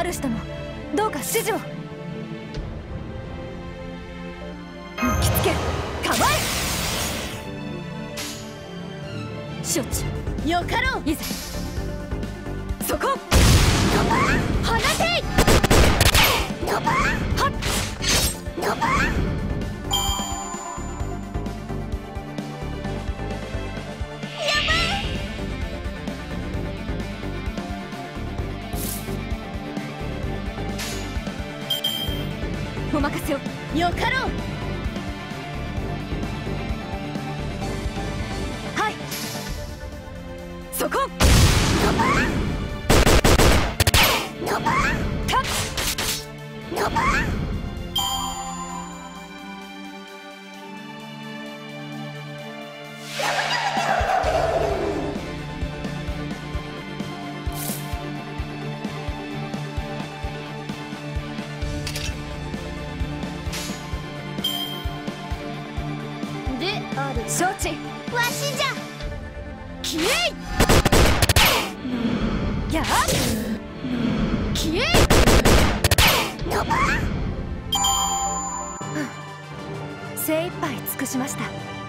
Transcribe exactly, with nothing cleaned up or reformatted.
主殿、どうか指示を。抜きつけ、構え。承知。よかろう。いざそこ。放て。はっ。お任せを。よかろう。はい。そこ。たっ。承知。わしじゃ。消えい。やあ。消えい。精一杯尽くしました。